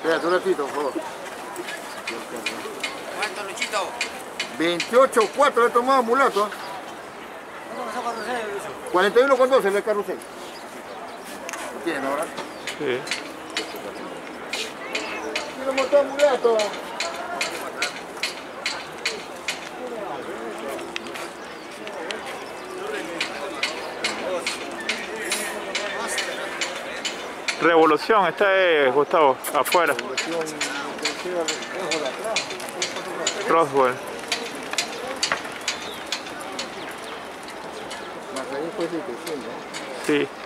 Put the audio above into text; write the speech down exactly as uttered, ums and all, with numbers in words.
Espérate un ratito, por favor. ¿Cuánto, Luchito? veintiocho cuatro he tomado mulato. cuarenta y uno con doce en el carrusel. ¿Entiendes ahora? Sí. Quiero montar mulato. Revolución, esta es, Gustavo, afuera. Roswell. Más ahí fue sí, Sí.